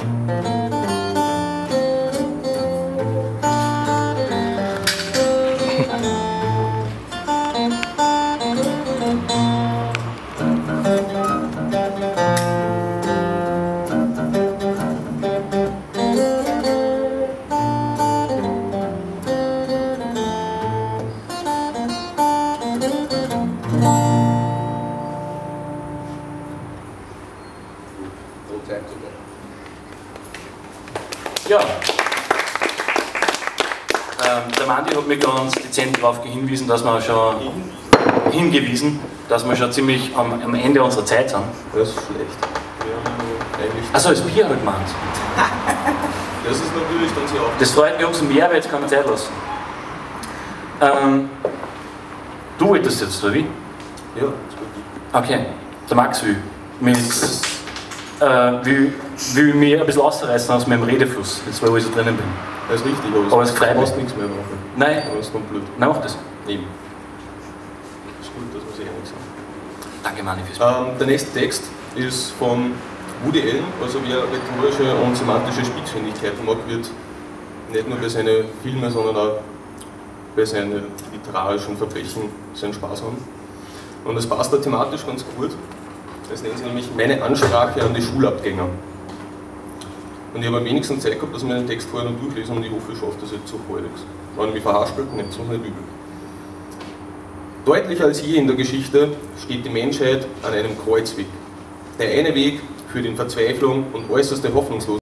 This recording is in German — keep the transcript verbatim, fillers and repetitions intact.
Ja, ähm, der Mandi hat mich ganz dezent darauf hingewiesen, dass wir schon hingewiesen, dass wir schon ziemlich am, am Ende unserer Zeit sind. Das ist schlecht. Wir haben eigentlich Achso, das Bier halt gemeint. Das ist natürlich dann sehr oft. Das freut mich umso mehr, aber jetzt kann man Zeit lassen. Ähm, du wolltest jetzt, oder wie? Ja, das wird gut. Okay, der Max will. Mit, äh, will, will mich ein bisschen ausreißen aus meinem Redefluss, jetzt wo ich so drinnen bin. Das ist richtig, aber, aber es freut mich. nichts mehr machen. Nein. Aber es ist dann blöd. Nein, mach das. Eben. Das ist gut, dass wir sich einig sind. Danke, Mani, fürs Bier. Ähm, der nächste Text ist von Woody Allen, also wer rhetorische und semantische Spitzfindigkeiten mag, wird nicht nur bei seinen Filmen, sondern auch bei seinen literarischen Verbrechen seinen Spaß haben. Und das passt da thematisch ganz gut. Das nennt sich nämlich meine Ansprache an die Schulabgänger. Und ich habe am wenigsten Zeit gehabt, dass ich mir den Text vorher noch durchlesen und ich hoffe, ich schaffe das jetzt so halbwegs. Wenn ich mich verhaspelt, nicht, sonst nicht übel. Deutlicher als je in der Geschichte steht die Menschheit an einem Kreuzweg. Der eine Weg führt in Verzweiflung und äußerste Hoffnungslosigkeit.